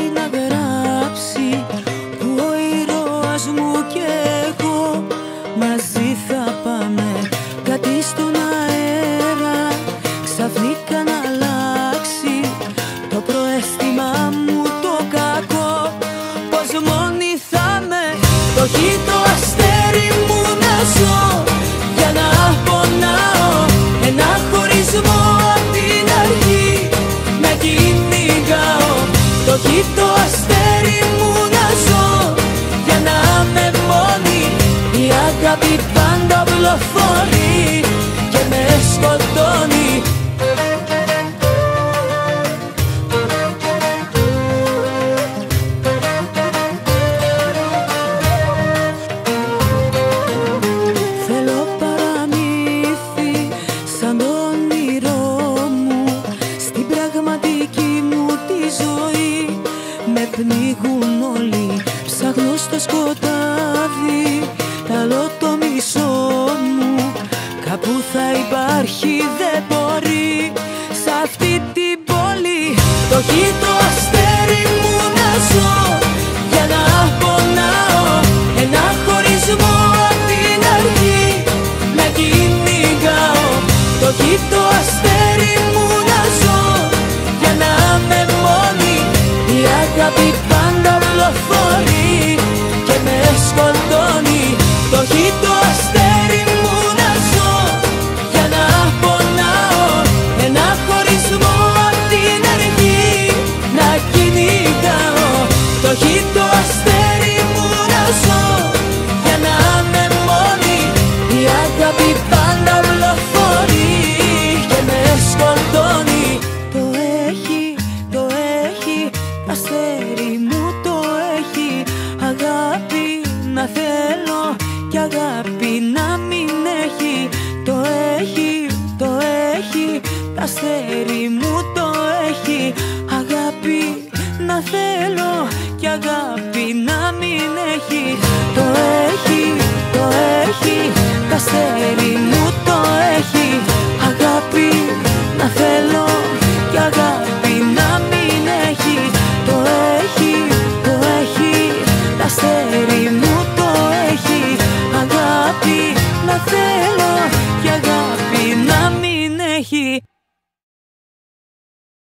να γράψει που ο ήρωας μου και εγώ μαζί θα πάμε κάτι στον αέρα. Ξαφνικά να αλλάξει το προαίσθημα μου το κακό, πως μόνη θα με. Το έχει το αστέρι μου να ζω για να πονάω ένα χωρισμό απ' την αρχή να κυνηγάω. Το έχει το αστέρι μου να ζω για να είμαι μόνη. Η αγάπη πάντα βλοφορεί και με σκοτώνει. Θέλω παραμύθι σαν το όνειρό μου στην πραγματική μου τη ζωή. Με πνίγουν όλοι, ψάχνω στο σκοτάδι, ταλώ το μισό μου. Κάπου θα υπάρχει, δεν μπορεί σ' αυτή την πόλη. Το έχει το αστέρι μου να ζω για να πονάω ένα χωρισμό απ' την αρχή να κυνηγάω. Το έχει το αστέρι μου να ζω για να είμαι μόνη. Η αγάπη πάντα βλοφορεί και με σκοτώνει. Το έχει το αστέρι μου να ζω για να πονάω ένα χωρισμό απ' την αρχή να κυνηγάω. Το έχει το αστέρι μου να ζω για να είμαι μόνη. Η αγάπη πάντα βλοφορεί και με σκοτώνει. Το έχει, αστέρι μου το έχει. Αγάπη να θέλω και αγάπη να μην έχει. Το έχει, αστέρι μου το έχει. Αγάπη να θέλω και αγάπη